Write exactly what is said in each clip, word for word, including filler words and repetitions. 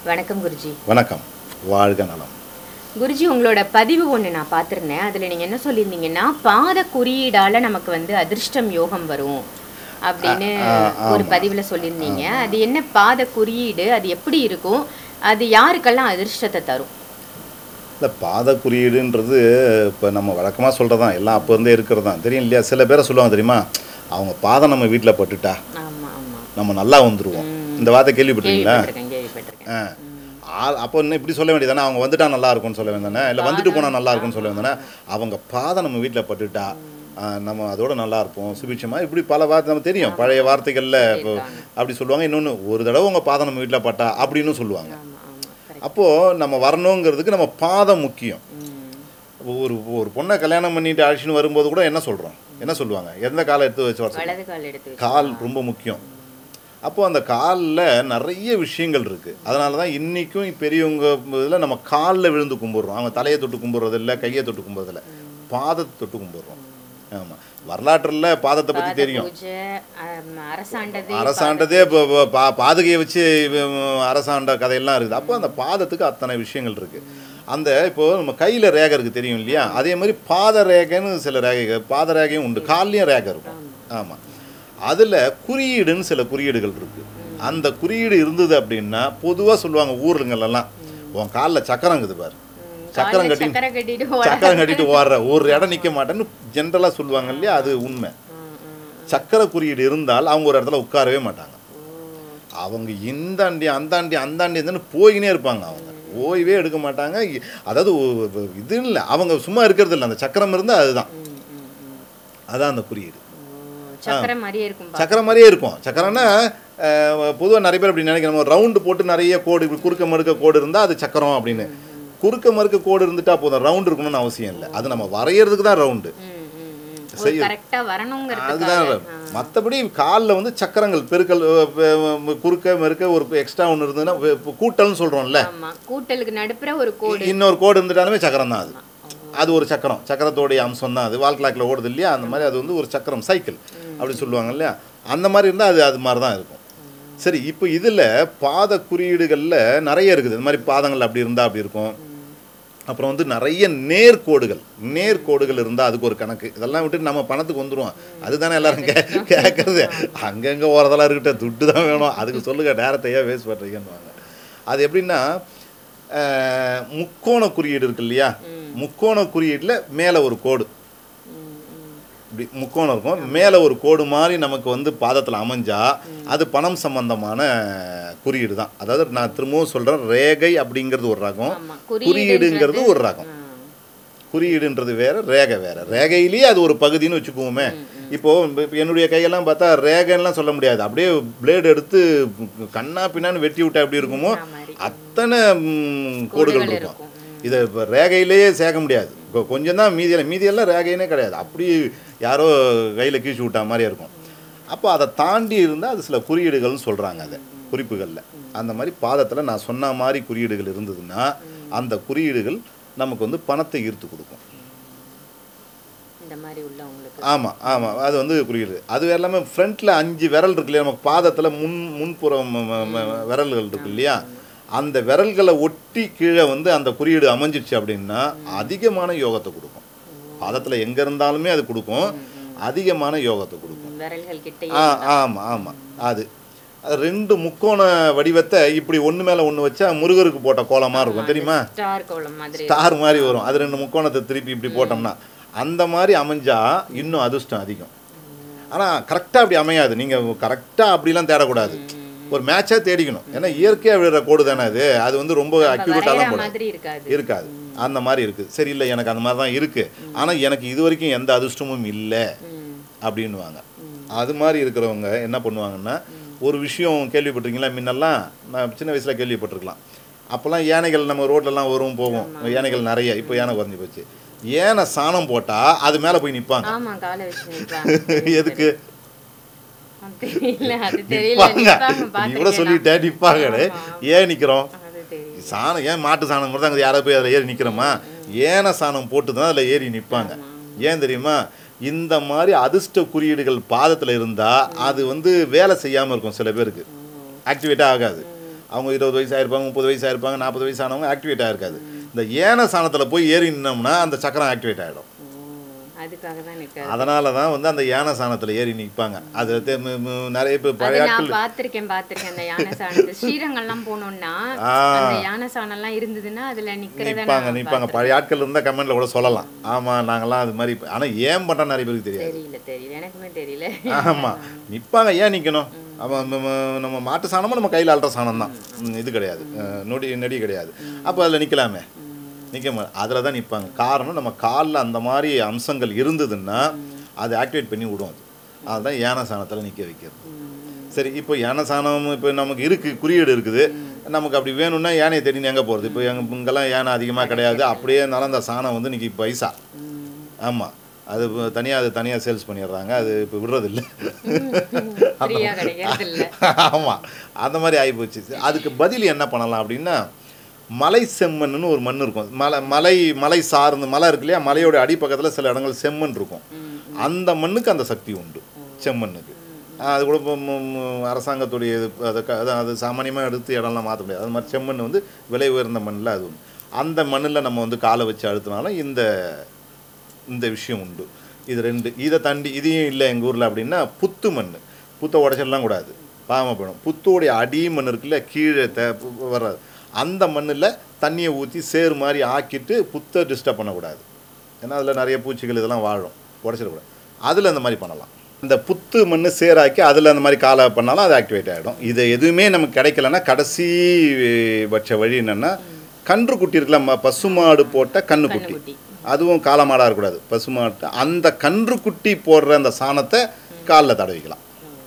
வணக்கம் குருஜி. வணக்கம், வாழ்க நலம். குருஜி, உங்களோட பதிவு ஒன்று நான் பார்த்துருந்தேன். அதில் நீங்கள் என்ன சொல்லியிருந்தீங்கன்னா, பாத குறியீடால் நமக்கு வந்து அதிர்ஷ்டம் யோகம் வரும் அப்படின்னு ஒரு பதிவில் சொல்லியிருந்தீங்க. அது என்ன பாத குறியீடு, அது எப்படி இருக்கும், அது யாருக்கெல்லாம் அதிர்ஷ்டத்தை தரும்? இல்லை, பாத குறியீடுன்றது இப்போ நம்ம வழக்கமாக சொல்கிறது தான், எல்லாம் அப்போ இருந்தே இருக்கிறது தான், தெரியும் இல்லையா? சில பேரை சொல்லுவாங்க தெரியுமா, அவங்க பாதம் நம்ம வீட்டில் பட்டுட்டா நம்ம நல்லா வந்துடுவோம். இந்த வார்த்தை கேள்விப்பட்டிருக்கீங்களா? அப்போ இன்னும் இப்படி சொல்ல வேண்டியதானே, அவங்க வந்துட்டா நல்லா இருக்கும்னு சொல்ல வேண்டானே, இல்லை வந்துட்டு போனால் நல்லா இருக்கும்னு சொல்ல வேண்டானே, அவங்க பாதம் நம்ம வீட்டில் பட்டுட்டா நம்ம அதோட நல்லா இருப்போம் சுபிட்சமாக, இப்படி பல வார்த்தை நம்ம தெரியும், பழைய வார்த்தைகளில் இப்போ அப்படி சொல்லுவாங்க. இன்னொன்று, ஒரு தடவை உங்கள் பாதம் நம்ம வீட்டில் பட்டா அப்படின்னு சொல்லுவாங்க. அப்போது நம்ம வரணுங்கிறதுக்கு நம்ம பாதம் முக்கியம். ஒரு ஒரு பொண்ணை கல்யாணம் பண்ணிட்டு அழைச்சின்னு வரும்போது கூட என்ன சொல்கிறோம், என்ன சொல்லுவாங்க, எந்த காலை எடுத்து வச்சு வர, கால் ரொம்ப முக்கியம். அப்போது அந்த காலில் நிறைய விஷயங்கள் இருக்குது. அதனால தான் இன்றைக்கும் பெரியவங்க இதில் நம்ம காலில் விழுந்து கும்பிட்றோம். அவங்க தலையை தொட்டு கும்பிட்றது இல்லை, கையை தொட்டு கும்பிட்றதில்ல, பாதத்தை தொட்டு கும்பிட்றோம். ஆமாம், வரலாற்றில் பாதத்தை பற்றி தெரியும். அரசாண்டதே இப்போ பா பாதுகையை வச்சு அரசாண்ட கதையெல்லாம் இருக்குது. அப்போ அந்த பாதத்துக்கு அத்தனை விஷயங்கள் இருக்குது. அந்த இப்போது நம்ம கையில் ரேகை இருக்குது தெரியும் இல்லையா, அதே மாதிரி பாத ரேகைன்னு சில ரேகை, பாத ரேகையும் உண்டு, கால்லையும் ரேகை இருக்கும். ஆமாம், அதில் குறியீடுன்னு சில குறியீடுகள் இருக்குது. அந்த குறியீடு இருந்தது அப்படின்னா பொதுவாக சொல்லுவாங்க ஊருங்களெல்லாம், உன் காலில் சக்கரம் இருக்குது பாரு, சக்கரம் கட்டி சக்கரம் கட்டிட்டு ஓடுற, ஒரு இடம் நிற்க மாட்டேன்னு ஜென்ரலாக சொல்லுவாங்க இல்லையா, அது உண்மை. சக்கர குறியீடு இருந்தால் அவங்க ஒரு இடத்துல உட்காரவே மாட்டாங்க. அவங்க இந்தாண்டி அந்தாண்டி அந்தாண்டி இருந்துன்னு போயினே இருப்பாங்க. அவங்க ஓய்வே எடுக்க மாட்டாங்க. அதாவது இது இல்லை, அவங்க சும்மா இருக்கிறது இல்லை, அந்த சக்கரம் இருந்தால் அதுதான், அதான் அந்த குறியீடு. சக்கரம் மாதிரியே இருக்கும். சக்கரம் மாதிரியே இருக்கும். சக்கரம்னா பொதுவாக நிறைய பேர் அப்படி நினைக்கிறோம், ரவுண்டு போட்டு நிறைய கோடு, குறுக்க மறுக்க கோடு இருந்தால் அது சக்கரம் அப்படின்னு. குறுக்க மறுக்க கோடு இருந்துட்டா போதும், ரவுண்டு இருக்கணும்னு அவசியம் இல்லை. அது நம்ம வரைகிறதுக்கு தான் ரவுண்டு, அதுதான். மற்றபடி காலில் வந்து சக்கரங்கள் பெருக்கல், குறுக்க மறுக்க ஒரு எக்ஸ்ட்ரா ஒன்று இருந்ததுன்னா கூட்டல்னு சொல்கிறோம்ல, கூட்டலுக்கு நடுப்புற ஒரு கோடு, இன்னொரு கோடு இருந்துட்டாலுமே சக்கரம் தான். அது அது ஒரு சக்கரம், சக்கரத்தோடைய அம்சம் தான் அது. வால்கிளாக்கில் ஓடுது இல்லையா, அந்த மாதிரி அது வந்து ஒரு சக்கரம், சைக்கிள் அப்படி சொல்லுவாங்க இல்லையா, அந்த மாதிரி இருந்தால் அது அது மாதிரி தான் இருக்கும். சரி, இப்போ இதில் பாத குறியீடுகளில் நிறைய இருக்குது. இந்த மாதிரி பாதங்கள் அப்படி இருந்தால் அப்படி இருக்கும். அப்புறம் வந்து நிறைய நேர்கோடுகள், நேர்கோடுகள் இருந்தால் அதுக்கு ஒரு கணக்கு. இதெல்லாம் விட்டு நம்ம பணத்துக்கு வந்துடுவோம், அதுதானே எல்லாரும் கே கேட்குறது அங்கங்கே ஓரதெல்லாம் இருக்கட்டும், துட்டு தான் வேணும், அதுக்கு சொல்லுங்கள், நேரத்தையே வேஸ்ட் பண்ணுறீங்கன்னுவாங்க. அது எப்படின்னா, முக்கோண குறியீடு இருக்கு இல்லையா, முக்கோண குறியீட்டில் மேலே ஒரு கோடு, இப்படி முக்கோணம் இருக்கும், மேலே ஒரு கோடு மாதிரி நமக்கு வந்து பாதத்தில் அமைஞ்சா அது பணம் சம்பந்தமான குறியீடு தான். அதாவது நான் திரும்பவும் சொல்கிறேன், ரேகை அப்படிங்கிறது ஒரு ரகம், குறியீடுங்கிறது ஒரு ரகம். குறியீடுன்றது வேறு, ரேகை வேறு. ரேகையிலேயே அது ஒரு பகுதின்னு வச்சுக்குவோமே. இப்போது என்னுடைய கையெல்லாம் பார்த்தா ரேகைன்னெலாம் சொல்ல முடியாது, அப்படியே பிளேடு எடுத்து கண்ணா பின்னான்னு வெட்டி விட்டா எப்படி இருக்குமோ அத்தனை கோடுகள் இருக்கும். இதை இப்போ ரேகையிலேயே சேர்க்க முடியாது, இப்போ கொஞ்சம் தான் மீதியெல்லாம், மீதியெல்லாம் ரேகைன்னே கிடையாது, அப்படி யாரோ கையில் கீழ்ச்சி விட்டா மாதிரியே இருக்கும். அப்போ அதை தாண்டி இருந்தால் அது சில குறியீடுகள்னு சொல்கிறாங்க, அதை குறிப்புகளில். அந்த மாதிரி பாதத்தில் நான் சொன்ன மாதிரி குறியீடுகள் இருந்ததுன்னா அந்த குறியீடுகள் நமக்கு வந்து பணத்தை ஈர்த்து கொடுக்கும். ஆமாம் ஆமாம், அது வந்து குறியீடு. அது எல்லாமே ஃப்ரண்ட்டில் அஞ்சு விரல் இருக்கு இல்லையா, நமக்கு பாதத்தில் முன் முன்புறம் விரல்கள் இருக்கு இல்லையா, அந்த விரல்களை ஒட்டி கீழே வந்து அந்த குறியீடு அமைஞ்சிடுச்சு அப்படின்னா அதிகமான யோகத்தை கொடுக்கும். பாதத்தில் எங்கே இருந்தாலுமே அது கொடுக்கும், அதிகமான யோகத்தை கொடுக்கும். ஆ ஆமாம் ஆமாம், அது ரெண்டு முக்கோண வடிவத்தை இப்படி ஒன்று மேலே ஒன்று வச்சா முருகருக்கு போட்ட கோலமாக இருக்கும் தெரியுமா, ஸ்டார் மாதிரி வரும். அது ரெண்டு முக்கோணத்தை திருப்பி இப்படி போட்டோம்னா அந்த மாதிரி அமைஞ்சா இன்னும் அதிர்ஷ்டம் அதிகம். ஆனால் கரெக்டாக அப்படி அமையாது, நீங்கள் கரெக்டாக அப்படிலாம் தேடக்கூடாது, ஒரு மேட்சாக தேடிக்கணும். ஏன்னா இயற்கையாக விழுற கோடு தானே அது, அது வந்து ரொம்ப அக்யூரேட்டாலாம் போட இருக்காது, அந்த மாதிரி இருக்குது. சரி, இல்லை எனக்கு அந்த மாதிரி தான் இருக்குது, ஆனால் எனக்கு இது வரைக்கும் எந்த அதிர்ஷ்டமும் இல்லை அப்படின்வாங்க. அது மாதிரி இருக்கிறவங்க என்ன பண்ணுவாங்கன்னா, ஒரு விஷயம் கேள்விப்பட்டிருக்கீங்களா, முன்னெல்லாம் நான் சின்ன வயசில் கேள்விப்பட்டிருக்கலாம், அப்போல்லாம் யானைகள் நம்ம ரோட்லலாம் வரும் போவோம், யானைகள் நிறைய, இப்போ யானை குறைஞ்சி போச்சு. யானை சாணம் போட்டால் அது மேலே போய் நிற்பாங்க. எதுக்கு கூட சொல்லிட்டேன், நிற்பாங்க. ஏன் நிற்கிறோம், சாணம் ஏன் மாட்டு சாணம் கூட தான் யாராவது போய் அதில் ஏறி நிற்கிறோமா, ஏன சாணம் போட்டு தான் அதில் ஏறி நிற்பாங்க. ஏன் தெரியுமா, இந்த மாதிரி அதிர்ஷ்ட குறியீடுகள் பாதத்தில் இருந்தால் அது வந்து வேலை செய்யாமல் இருக்கும், சில பேருக்கு ஆக்டிவேட்டாக ஆகாது. அவங்க இருபது வயசு ஆயிருப்பாங்க, முப்பது வயசு ஆயிருப்பாங்க, நாற்பது வயசு ஆனவங்க ஆக்டிவேட் ஆகிருக்காது. இந்த ஏன சாணத்தில் போய் ஏறி நின்னோம்னா அந்த சக்கரம் ஆக்டிவேட் ஆகிடும். அதுக்காக தான் நிற்காது. அதனால தான் வந்து அந்த யானை சாணத்தில் ஏறி நிற்பாங்க. அது நிறைய பேர் பழைய ஆட்கள் பார்த்துருக்கேன் பார்த்துருக்கேன் அந்த யானை சாணத்தை. ஸ்ரீரங்கம்லாம் போனோம்னா அந்த யானை சாணம்லாம் இருந்ததுன்னா அதில் நிற்கிறாங்க நிற்பாங்க. பழைய ஆட்கள் இருந்தால் கமெண்ட்ல கூட சொல்லலாம். ஆமாம் நாங்கள்லாம் அது மாதிரி. ஆனால் ஏன் பண்ணுறா நிறைய பேருக்கு தெரியாது. தெரியல தெரியல எனக்குமே தெரியல. ஆமாம் நிற்பாங்க. ஏன் நிற்கணும்? அவன் நம்ம மாட்டு சாணமும் நம்ம கையில் அல்ற சாணம் தான், இது கிடையாது, நொடி நெடி கிடையாது. அப்போ அதில் நிற்கலாமே, நிற்க மாட்டேன். அதில் தான் நிற்பாங்க. காரணம் நம்ம காலில் அந்த மாதிரி அம்சங்கள் இருந்ததுன்னா அதை ஆக்டிவேட் பண்ணி விடும். அது அதுதான் யானை சாணத்தில் நிற்க வைக்கிறது. சரி, இப்போ யானை சாணம் இப்போ நமக்கு இருக்குது, குறியீடு இருக்குது. நமக்கு அப்படி வேணும்னா யானையை தேடி எங்கே போகிறது? இப்போ எங்கள் இங்கெல்லாம் யானை அதிகமாக கிடையாது. அப்படியே இருந்தாலும் அந்த சாணம் வந்து இன்றைக்கி பைசா. ஆமாம், அது தனியாக அது தனியாக சேல்ஸ் பண்ணிடுறாங்க. அது இப்போ விடுறதில்லை. ஆமாம், அந்த மாதிரி ஆகிப்போச்சு. அதுக்கு பதில் என்ன பண்ணலாம் அப்படின்னா, மலை செம்மண்ணுன்னு ஒரு மண் இருக்கும். மலை மலை மலை சார்ந்து மலை இருக்கு இல்லையா, மலையோட அடிப்பக்கத்தில் சில இடங்கள் செம்மண் இருக்கும். அந்த மண்ணுக்கு அந்த சக்தி உண்டு, செம்மண்ணுக்கு. அது கூட இப்போ அரசாங்கத்துடைய அது அது சாமானியமாக எடுத்து இடம்லாம் மாற்ற முடியாது. அது மாதிரி செம்மண் வந்து விலை உயர்ந்த மண்ணில் அது உண்டு. அந்த மண்ணில் நம்ம வந்து காலை வச்சு அழுத்தினாலும் இந்த இந்த விஷயம் உண்டு. இது ரெண்டு. இதை தாண்டி இதையும் இல்லை எங்கள் ஊரில் அப்படின்னா புத்து மண். புத்தை உடச்சிடலாம் கூடாது, பாவமாக போயிடும். புத்தோடைய அடி மண் இருக்குல்ல, கீழே த வர்றது, அந்த மண்ணில் தண்ணியை ஊற்றி சேறு மாதிரி ஆக்கிட்டு புத்தை டிஸ்டர்ப் பண்ணக்கூடாது. ஏன்னா அதில் நிறைய பூச்சிகள் இதெல்லாம் வாழும், உடச்சிடக்கூடாது. அதில் அந்த மாதிரி பண்ணலாம். இந்த புத்து மண் சேராக்கி அதில் அந்த மாதிரி காலை பண்ணாலும் அது ஆக்டிவேட் ஆகிடும். இது எதுவுமே நமக்கு கிடைக்கலன்னா கடைசி பட்ச வழி என்னென்னா, கன்று குட்டி இருக்குல்ல, பசுமாடு போட்ட கன்றுக்குட்டி, அதுவும் காலமாடாக இருக்கக்கூடாது, பசுமாட்டு. அந்த கன்று குட்டி போடுற அந்த சாணத்தை காலில் தடவிக்கலாம்.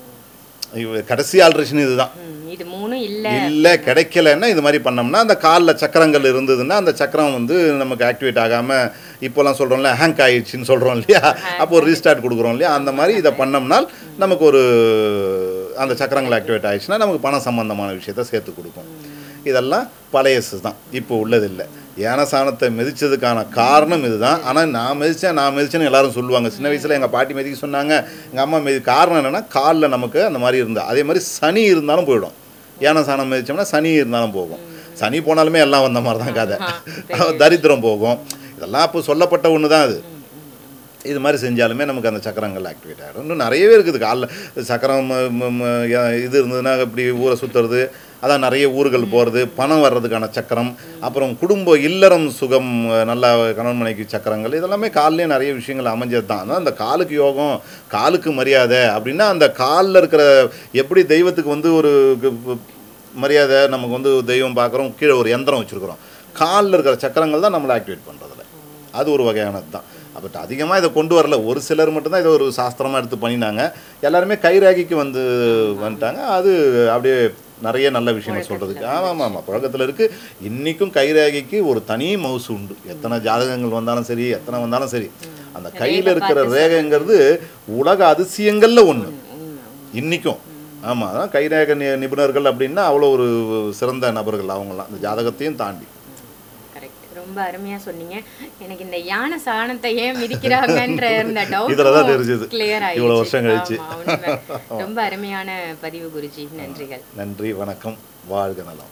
கடைசி ஆல்ட்ரேஷன் இதுதான். இல்லை கிடைக்கலன்னா இது மாதிரி பண்ணோம்னா, அந்த காலில் சக்கரங்கள் இருந்ததுன்னா அந்த சக்கரம் வந்து நமக்கு ஆக்டிவேட் ஆகாமல், இப்போலாம் சொல்கிறோம்ல ஹேங்க் ஆயிடுச்சுன்னு சொல்கிறோம் இல்லையா, அப்போ ஒரு ரீஸ்டார்ட் கொடுக்குறோம் இல்லையா, அந்த மாதிரி இதை பண்ணோம்னால் நமக்கு ஒரு அந்த சக்கரங்கள் ஆக்டிவேட் ஆகிடுச்சுன்னா நமக்கு பண சம்பந்தமான விஷயத்த சேர்த்து கொடுக்கும். இதெல்லாம் பழையசு தான், இப்போ உள்ளதில்லை. யானை சாணத்தை மிதித்ததுக்கான காரணம் இதுதான். ஆனால் நான் மிதித்தேன் நான் மிதிச்சேன்னு எல்லாரும் சொல்லுவாங்க. சின்ன வயசில் எங்கள் பாட்டி மிதிக்க சொன்னாங்க, எங்கள் அம்மா மிதி. காரணம் என்னென்னா காலில் நமக்கு அந்த மாதிரி இருந்தால். அதே மாதிரி சனி இருந்தாலும் போயிடும். யானை சாணம் மிதித்தோம்னா சனி இருந்தாலும் போகும். சனி போனாலுமே எல்லாம் வந்த மாதிரி தான் கதை. தரித்திரம் போகும். இதெல்லாம் அப்போ சொல்லப்பட்ட ஒன்று தான். அது இது மாதிரி செஞ்சாலுமே நமக்கு அந்த சக்கரங்கள் ஆக்டிவேட் ஆகிடும். இன்னும் நிறையவே இருக்குது. காலில் சக்கரம் இது இருந்ததுன்னா இப்படி ஊரை சுற்றுறது, அதான் நிறைய ஊர்கள் போகிறது, பணம் வர்றதுக்கான சக்கரம், அப்புறம் குடும்ப இல்லறம் சுகம், நல்லா கணவன் மனைக்கு சக்கரங்கள், இதெல்லாமே காலிலே நிறைய விஷயங்கள் அமைஞ்சது தான். ஆனால் அந்த காலுக்கு யோகம், காலுக்கு மரியாதை அப்படின்னா, அந்த காலில் இருக்கிற எப்படி தெய்வத்துக்கு வந்து ஒரு மரியாதை, நமக்கு வந்து தெய்வம் பார்க்குறோம், கீழே ஒரு எந்திரம் வச்சுருக்குறோம், காலில் இருக்கிற சக்கரங்கள் தான் நம்மளை ஆக்டிவேட் பண்ணுறதில்ல. அது ஒரு வகையானது தான். பட் அதிகமாக இதை கொண்டு வரல. ஒரு சிலர் மட்டும்தான் இதை ஒரு சாஸ்திரமாக எடுத்து பண்ணினாங்க. எல்லாருமே கைராகிக்கு வந்து வந்துட்டாங்க. அது அப்படியே நிறைய நல்ல விஷயங்கள் சொல்கிறதுக்கு. ஆமாம் ஆமாம் பழக்கத்தில் இருக்குது. இன்றைக்கும் கைராகிக்கு ஒரு தனி மவுசு உண்டு. எத்தனை ஜாதகங்கள் வந்தாலும் சரி, எத்தனை வந்தாலும் சரி, அந்த கையில் இருக்கிற ரேகைங்கிறது உலக அதிசயங்களில் ஒன்று இன்றைக்கும். ஆமாம், அதான் கைரேக நிபுணர்கள் அப்படின்னா அவ்வளோ ஒரு சிறந்த நபர்கள் அவங்களாம், அந்த ஜாதகத்தையும் தாண்டி. ரொம்ப அருமையா சொன்னீங்க. எனக்கு இந்த யானை சாணத்தை ஏன் மிதிக்கிறாங்கன்ற இந்த டவுட் இதெல்லாம் தெரிஞ்சது கிளியர் ஆயிடுச்சு இவ்வளவு வருஷம் கழிச்சு. ரொம்ப அருமையான பதிவு குருஜி. நன்றிகள். நன்றி, வணக்கம், வாழ்க நலம்.